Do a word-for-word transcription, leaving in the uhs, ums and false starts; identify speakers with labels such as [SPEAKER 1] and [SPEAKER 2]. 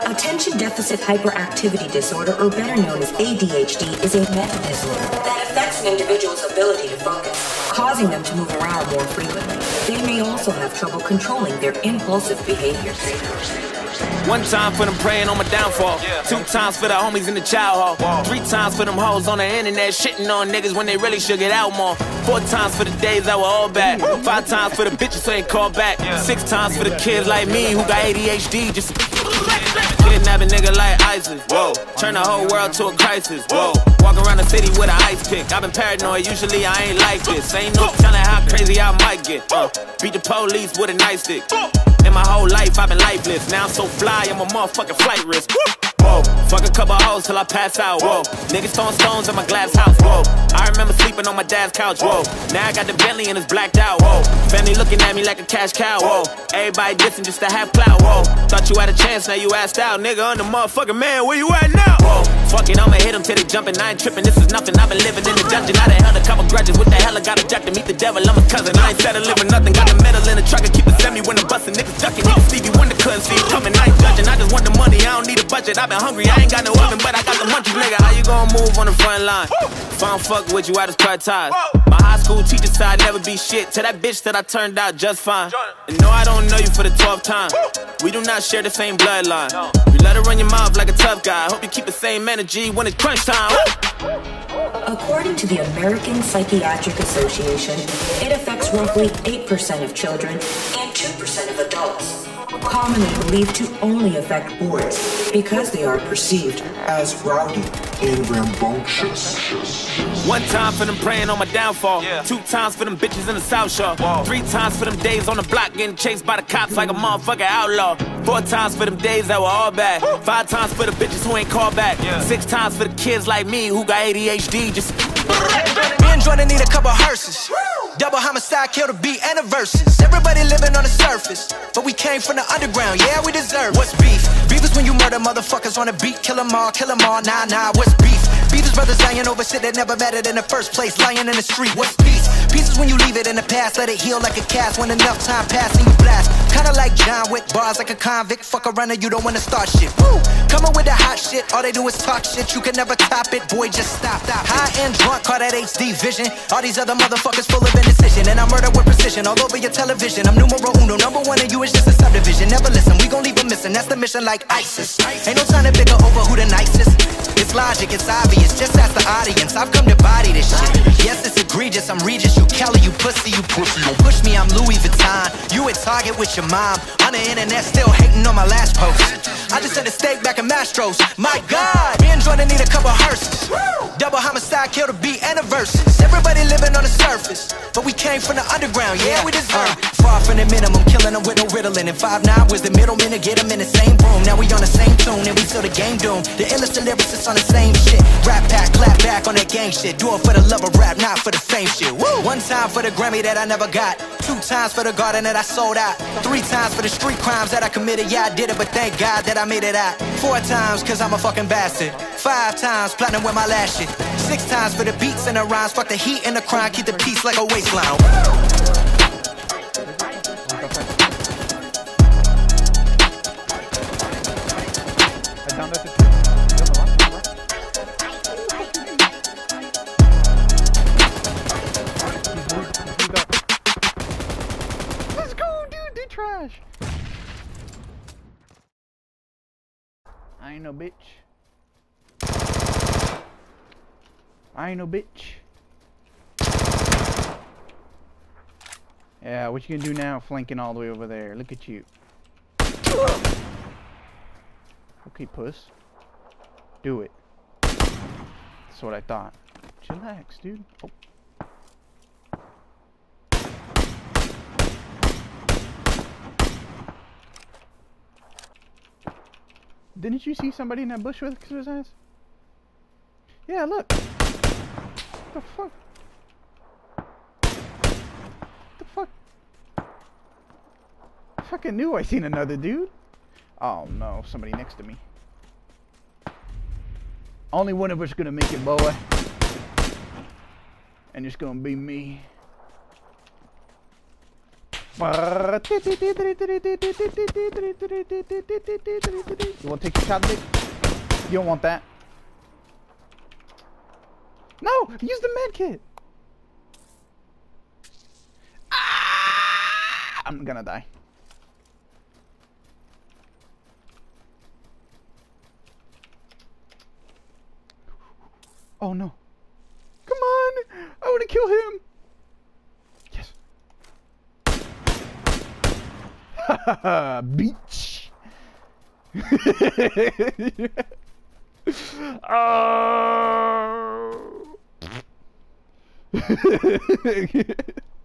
[SPEAKER 1] Attention Deficit Hyperactivity Disorder, or better known as A D H D, is a mental disorder that affects an individual's ability to focus, causing them to move around more frequently. They may also have trouble controlling their impulsive behaviors.
[SPEAKER 2] One time for them praying on my downfall. Yeah. Two times for the homies in the child hall. Whoa. Three times for them hoes on the internet shitting on niggas when they really should get out more. Four times for the days that were all bad. Woo. Five times for the bitches who ain't called back. Yeah. Six times for the kids like me who got A D H D. Just kidnap a nigga like ISIS. Whoa. Turn the whole world to a crisis. Whoa. Walk around the city with an ice pick. I've been paranoid, usually I ain't like this. Ain't no telling how crazy I might get. Uh, beat the police with a nightstick. In my whole life, I've been lifeless. Now I'm so fly, I'm a motherfucking flight risk. Whoa, fuck a couple hoes till I pass out. Whoa, niggas throwing stones at my glass house. Whoa, I remember sleeping on my dad's couch. Whoa, now I got the Bentley and it's blacked out. Whoa, family looking at me like a cash cow. Whoa, everybody dissing just to have clout. Whoa, thought you had a chance, now you asked out. Nigga, I'm the motherfucking man, where you at now? Whoa, fuck it, I'ma hit them till they jumping. I ain't tripping, this is nothing. I've been living in the dungeon. I done held a couple grudges. What the hell I got a duck to meet the devil? I'm a cousin. I ain't settling with nothing. Got a medal in the truck and keep it semi when I'm busting. Niggas ducking. Niggas Stevie Wonder couldn't see it coming. I ain't judging. I just want the money. I don't need a budget. I've been hungry. I ain't got no oven, but I got the munchies, nigga. How you gonna move on the front line? If I don't fuck with you, I just cut ties. My high school teacher said I'd never be shit. To that bitch that I turned out just fine. And no, I don't know you for the twelfth time. We do not share the same bloodline. You let her run your mouth like a tough guy. Hope you keep the same energy when it's crunch time.
[SPEAKER 1] According to the American Psychiatric Association, it affects roughly eight percent of children and two percent of adults. Commonly believed to only affect boys because they are perceived
[SPEAKER 3] as rowdy and rambunctious.
[SPEAKER 2] One time for them praying on my downfall. Yeah. Two times for them bitches in the South Shore. Whoa. Three times for them days on the block getting chased by the cops like a motherfucking outlaw. Four times for them days that were all bad. Woo. Five times for the bitches who ain't called back. Yeah. Six times for the kids like me who got A D H D. Just
[SPEAKER 4] me and Jordan need a couple hearses. Double homicide, kill the beat and the verses. Everybody living on the surface, but we came from the underground, yeah, we deserve. What's beef? Beef is when you murder motherfuckers on the beat. Kill them all, kill them all, nah, nah, what's beef? Beef is brothers dying over shit that never mattered in the first place. Lying in the street, what's peace? Peace is when you leave it in the past, let it heal like a cast. When enough time passes and you blast. Kinda like John Wick, bars like a convict. Fuck around and you don't wanna start shit. Woo! Coming with the hot shit, all they do is talk shit. You can never top it, boy, just stop. stop. High and drunk, call that H D vision. All these other motherfuckers full of indecision. And I murder with precision all over your television. I'm numero uno, number one, and you is just a subdivision. Never listen, we gon' leave them missing. That's the mission like ISIS. Ain't no time to bicker over who the nicest. It's logic, it's obvious, just ask the audience. I've come to body this shit. Yes, it's egregious, I'm Regis, you Kelly, you pussy, you pussy. Don't push me, I'm Louis Vuitton. You at Target with your mom. On the internet, still hating on my last post. I just had a steak back in Mastro's. My God, me and Jordan need a couple hearses. Double homicide, kill the beat and the verses. Everybody living on the surface, but we came from the underground, yeah, we deserve. uh, Far from the minimum, killing them with no riddling. And five nine was the middleman to get them in the same room. Now we on the same tune, and we still the game doomed. The illest lyricists on the same shit. Rap pack, clap back on that gang shit. Do it for the love of rap, not for the fame shit. Woo! One time for the Grammy that I never got. Two times for the garden that I sold out. Three times for the street crimes that I committed. Yeah, I did it, but thank God that I made it out. Four times, cause I'm a fucking bastard. Five times, platinum with my last shit. Six times for the beats and the rhymes. Fuck the heat and the crime, keep the peace like a waistline.
[SPEAKER 5] Let's go, dude, they trash. I ain't no bitch. I ain't no bitch. Yeah, what you gonna do now? Flanking all the way over there. Look at you. Okay, puss. Do it. That's what I thought. Chillax, dude. Oh. Didn't you see somebody in that bush with his ass? Yeah, look. What the fuck? What the fuck? I fucking knew I seen another dude. Oh no, somebody next to me. Only one of us gonna make it, boy. And it's gonna be me. You want to take the shot, Dick? You don't want that. No! Use the med kit! Ah! I'm gonna die. Oh no. Come on! I want to kill him! Yes. Haha, beach! Oh!